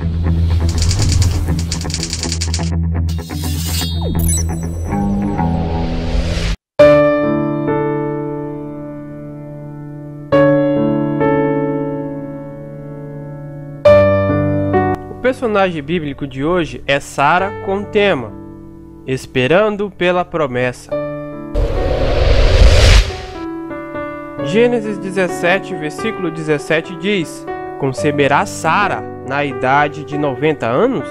O personagem bíblico de hoje é Sara com o tema Esperando pela Promessa. Gênesis 17, versículo 17 diz: Conceberá Sara na idade de 90 anos?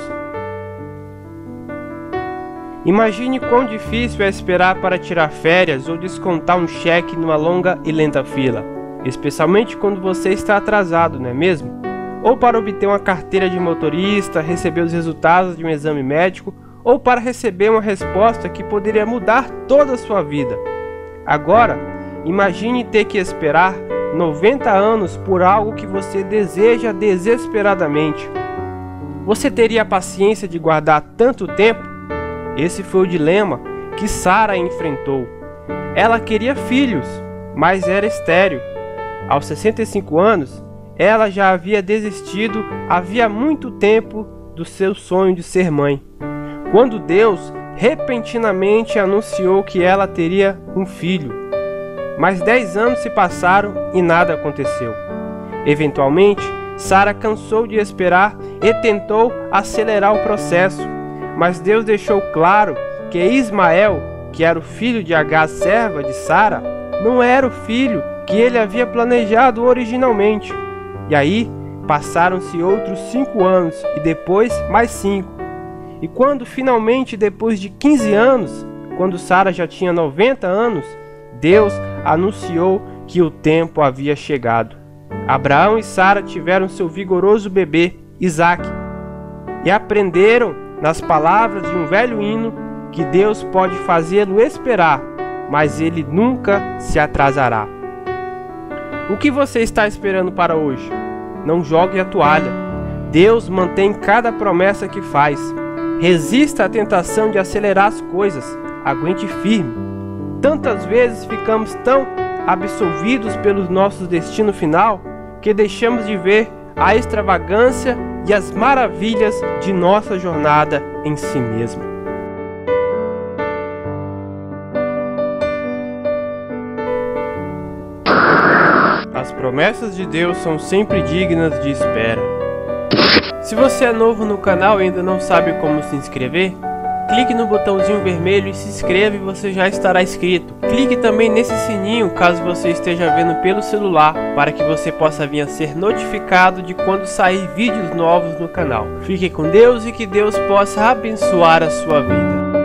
Imagine quão difícil é esperar para tirar férias ou descontar um cheque numa longa e lenta fila, especialmente quando você está atrasado, não é mesmo? Ou para obter uma carteira de motorista, receber os resultados de um exame médico, ou para receber uma resposta que poderia mudar toda a sua vida. Agora, imagine ter que esperar 90 anos por algo que você deseja desesperadamente. Você teria a paciência de guardar tanto tempo? Esse foi o dilema que Sara enfrentou. Ela queria filhos, mas era estéril. Aos 65 anos, ela já havia desistido havia muito tempo do seu sonho de ser mãe, quando Deus repentinamente anunciou que ela teria um filho. Mas 10 anos se passaram e nada aconteceu. Eventualmente, Sara cansou de esperar e tentou acelerar o processo, mas Deus deixou claro que Ismael, que era o filho de Agar, serva de Sara, não era o filho que ele havia planejado originalmente. E aí, passaram-se outros 5 anos e depois mais 5. E quando finalmente, depois de 15 anos, quando Sara já tinha 90 anos, Deus anunciou que o tempo havia chegado. Abraão e Sara tiveram seu vigoroso bebê, Isaque, e aprenderam nas palavras de um velho hino que Deus pode fazê-lo esperar, mas ele nunca se atrasará. O que você está esperando para hoje? Não jogue a toalha. Deus mantém cada promessa que faz. Resista à tentação de acelerar as coisas. Aguente firme. Tantas vezes ficamos tão absolvidos pelo nosso destino final que deixamos de ver a extravagância e as maravilhas de nossa jornada em si mesmo. As promessas de Deus são sempre dignas de espera. Se você é novo no canal e ainda não sabe como se inscrever, clique no botãozinho vermelho e se inscreva e você já estará inscrito. Clique também nesse sininho caso você esteja vendo pelo celular, para que você possa vir a ser notificado de quando sair vídeos novos no canal. Fique com Deus e que Deus possa abençoar a sua vida.